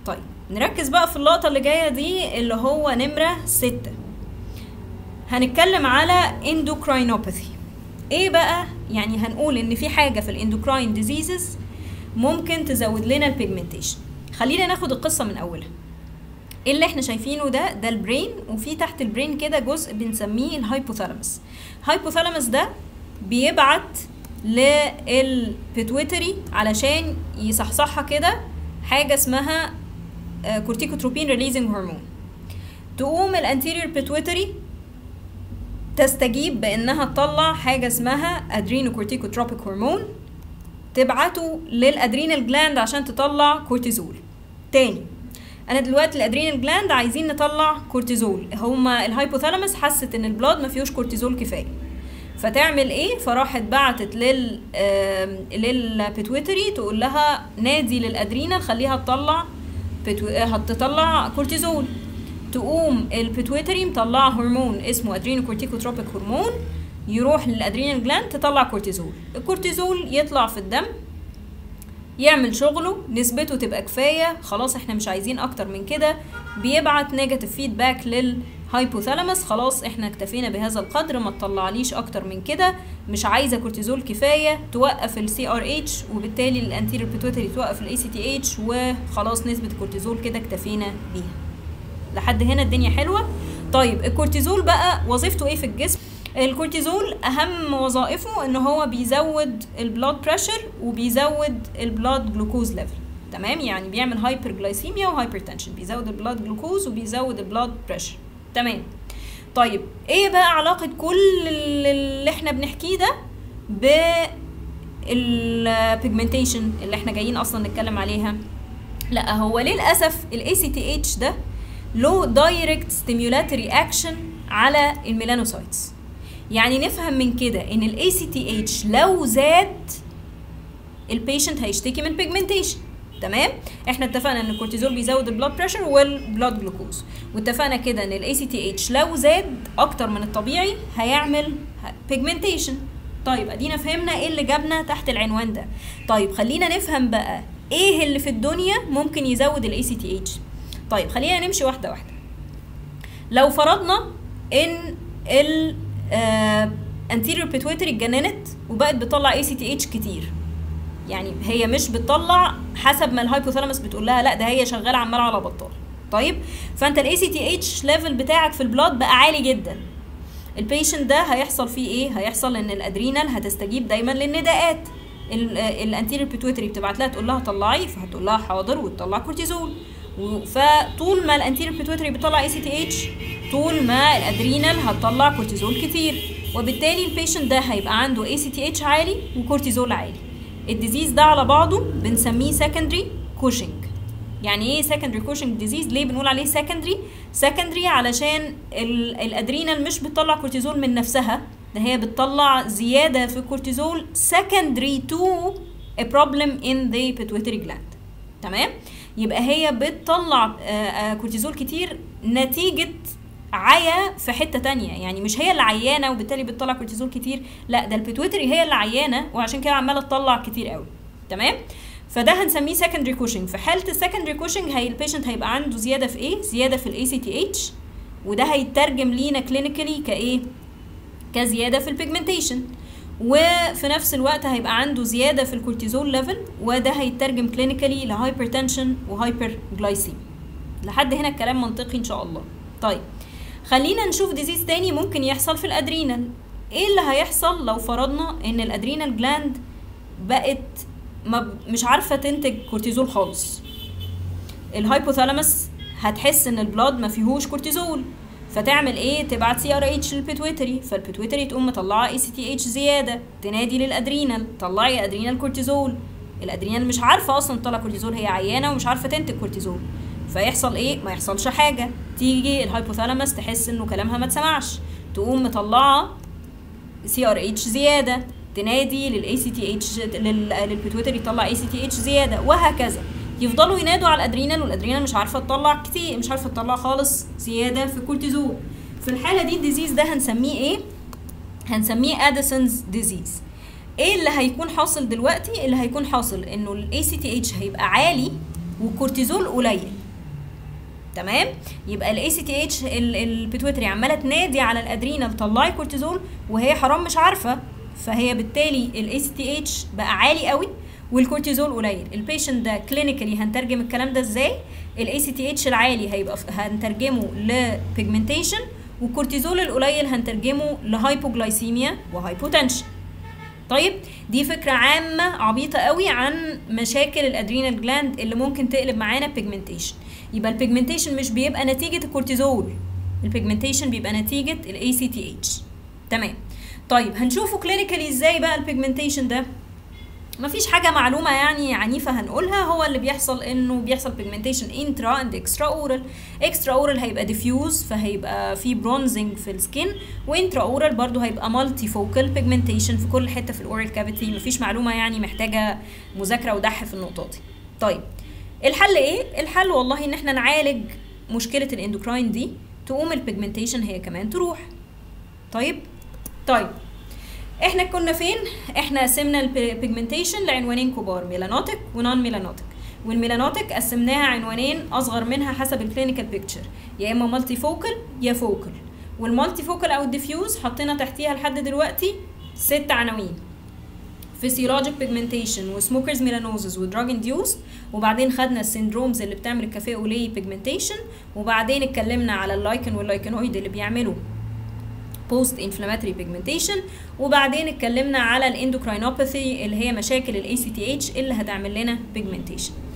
طيب نركز بقى في اللقطة اللي جاية دي اللي هو نمرة 6. هنتكلم على اندوكراينوباثي. ايه بقى؟ يعني هنقول ان في حاجة في الاندوكراين ديزيزز ممكن تزود لنا البيجمنتيشن. خلينا ناخد القصة من اولها. ايه اللي احنا شايفينه ده البرين، وفي تحت البرين كده جزء بنسميه الهايبوثالاموس. الهايبوثالاموس ده بيبعت للبيتويتري علشان يصحصحها كده حاجة اسمها كورتيكوتروبين ريليزنج هرمون. تقوم الانتيريور بيتويتري تستجيب بانها تطلع حاجة اسمها ادرينوكورتيكوتروبيك هرمون، تبعته للادرينال جلاند عشان تطلع كورتيزول. تاني، انا دلوقتي الادرينال جلاند عايزين نطلع كورتيزول، هما الهايبوثالاموس حست ان البلاد ما فيهوش كورتيزول كفايه، فتعمل ايه؟ فراحت بعتت للبيتويتري تقول لها نادي للادرينال خليها تطلع كورتيزول. تقوم البيتويتري مطلعه هرمون اسمه ادرينوكورتيكوتروبيك هرمون، يروح للادرينال جلاند تطلع كورتيزول. الكورتيزول يطلع في الدم يعمل شغله، نسبته تبقى كفايه، خلاص احنا مش عايزين اكتر من كده، بيبعت نيجاتيف فيدباك للهايبوثالاموس، خلاص احنا اكتفينا بهذا القدر، ما تطلعليش اكتر من كده، مش عايزه كورتيزول كفايه، توقف السي ار اتش، وبالتالي الانتيريور بيتويتري توقف الاي سي تي اتش، وخلاص نسبه الكورتيزول كده اكتفينا بيها. لحد هنا الدنيا حلوه. طيب الكورتيزول بقى وظيفته ايه في الجسم؟ الكورتيزول اهم وظائفه ان هو بيزود البلاد بريشر وبيزود البلاد جلوكوز ليفل، تمام؟ يعني بيعمل هايبر جلايسيميا وهايبرتنشن، بيزود البلاد جلوكوز وبيزود البلاد بريشر، تمام. طيب ايه بقى علاقه كل اللي احنا بنحكيه ده بالبيجمنتيشن اللي احنا جايين اصلا نتكلم عليها؟ لا، هو للاسف الاي سي تي اتش ده له دايركت ستيمولاتوري اكشن على الميلانوسايتس. يعني نفهم من كده ان الاي سي تي اتش لو زاد البيشنت هيشتكي من بيجمنتيشن، تمام؟ احنا اتفقنا ان الكورتيزول بيزود البلاد بريشر والبلاد جلوكوز، واتفقنا كده ان الاي سي تي اتش لو زاد اكتر من الطبيعي هيعمل بيجمنتيشن. طيب ادينا فهمنا ايه اللي جابنا تحت العنوان ده. طيب خلينا نفهم بقى ايه اللي في الدنيا ممكن يزود الاي سي تي اتش. طيب خلينا نمشي واحده واحده. لو فرضنا ان ال anterior pituitary اتجننت وبقت بتطلع اي سي تي اتش كتير، يعني هي مش بتطلع حسب ما الهايبوثالاموس بتقول لها، لا ده هي شغاله عماله على بطال. طيب فانت الاي سي تي اتش ليفل بتاعك في البلاد بقى عالي جدا، البيشنت ده هيحصل فيه ايه؟ هيحصل ان الادرينال هتستجيب دايما للنداءات، الانتيريور بيتويتري بتبعت لها تقول لها طلعي، فهتقول لها حاضر وتطلع كورتيزول. فطول ما الانتيريور بيتويتري بتطلع اي سي تي اتش، طول ما الادرينال هتطلع كورتيزول كتير، وبالتالي البيشنت ده هيبقى عنده اي سي تي اتش عالي وكورتيزول عالي. الديزيز ده على بعضه بنسميه سكندري كوشنج. يعني ايه سكندري كوشنج ديزيز؟ ليه بنقول عليه سكندري؟ علشان الادرينال مش بتطلع كورتيزول من نفسها، ده هي بتطلع زياده في الكورتيزول secondary to a problem in the pituitary gland، تمام؟ يبقى هي بتطلع كورتيزول كتير نتيجه عيا في حته تانية، يعني مش هي اللي عيانه وبالتالي بتطلع كورتيزول كتير، لا ده البيتويتري هي اللي عيانه وعشان كده عماله تطلع كتير قوي، تمام؟ فده هنسميه سكندري كوشنج. في حاله السكندري كوشنج البيشنت هيبقى عنده زياده في ايه؟ زياده في الاي سي تي اتش، وده هيترجم لينا كلينيكالي كايه؟ كزياده في البيجمنتيشن، وفي نفس الوقت هيبقى عنده زياده في الكورتيزول ليفل، وده هيترجم كلينيكالي لهايبرتنشن وهايبر جلايسيميا. لحد هنا الكلام منطقي ان شاء الله. طيب خلينا نشوف ديزيز تاني ممكن يحصل في الادرينال. ايه اللي هيحصل لو فرضنا ان الادرينال جلاند بقت مش عارفه تنتج كورتيزول خالص؟ الهايبوثالاموس هتحس ان البلاد ما فيهوش كورتيزول، فتعمل ايه؟ تبعت سي ار اتش للبيتويتري، فالبيتويتري تقوم مطلعه اي سي تي اتش زياده، تنادي للادرينال طلعي يا ادرينال كورتيزول. الادرينال مش عارفه اصلا تطلع كورتيزول، هي عيانه ومش عارفه تنتج كورتيزول، فيحصل ايه؟ ما يحصلش حاجه. تيجي الهايبوثالاموس تحس انه كلامها ما اتسمعش، تقوم مطلعه سي ار اتش زياده، تنادي للاي سي تي اتش للبيتويتري يطلع اي سي تي اتش زياده، وهكذا. يفضلوا ينادوا على الادرينال والادرينال مش عارفه تطلع كتير، مش عارفه تطلع خالص زياده في الكورتيزول. في الحاله دي الديزيز ده هنسميه ايه؟ هنسميه اديسونز ديزيز. ايه اللي هيكون حاصل دلوقتي؟ اللي هيكون حاصل انه الاي سي تي اتش هيبقى عالي والكورتيزول قليل. تمام. يبقى الاي سي تي اتش البيتويتري عماله تنادي على الادرينال طلعي كورتيزول وهي حرام مش عارفه، فهي بالتالي الاي سي تي اتش بقى عالي قوي والكورتيزول قليل. البيشنت ده كلينيكالي هنترجم الكلام ده ازاي؟ الاي سي تي اتش العالي هيبقى هنترجمه لبيجمنتيشن، والكورتيزول القليل هنترجمه لهايبوجلايسيميا وهايبوتنشن. طيب دي فكره عامه عبيطه قوي عن مشاكل الادرينال جلاند اللي ممكن تقلب معانا بيجمنتيشن. يبقى البيجمنتيشن مش بيبقى نتيجه الكورتيزول، البيجمنتيشن بيبقى نتيجه الاي سي تي اتش. تمام. طيب هنشوفه كلينيكالي ازاي بقى البيجمنتيشن ده؟ مفيش حاجه معلومه يعني عنيفه هنقولها، هو اللي بيحصل انه بيحصل بيجمنتيشن انترا اند اكسترا اورال. اكسترا اورال هيبقى ديفيوز فهيبقى في برونزنج في السكين، وانترا اورال برضو هيبقى مالتي فوكال بيجمنتيشن في كل حته في الاورال كافيتي. مفيش معلومه يعني محتاجه مذاكره ودح في النقطه دي. طيب الحل ايه؟ الحل والله ان احنا نعالج مشكله الاندوكراين دي، تقوم البيجمنتيشن هي كمان تروح. طيب احنا كنا فين؟ احنا قسمنا البيجمنتيشن لعنوانين كبار، ميلانوتيك ونون ميلانوتيك، والميلانوتيك قسمناها عنوانين اصغر منها حسب الكلينيكال بيكتشر، يا اما مالتي فوكال يا فوكال. والمالتي فوكال او الديفيوز حطينا تحتيها لحد دلوقتي 6 عناوين: فيسيولوجيك بيجمنتيشن وسموكرز ميلانوزز ودراج انديوس، وبعدين خدنا السيندرومز اللي بتعمل الكافيه اولي بيجمنتيشن، وبعدين اتكلمنا على اللايكن واللايكنويد اللي بيعملوا بوست انفلاماتوري بيجمنتيشن، وبعدين اتكلمنا على الاندوكراينوباثي اللي هي مشاكل الاي سي تي اتش اللي هتعمل لنا بيجمنتيشن.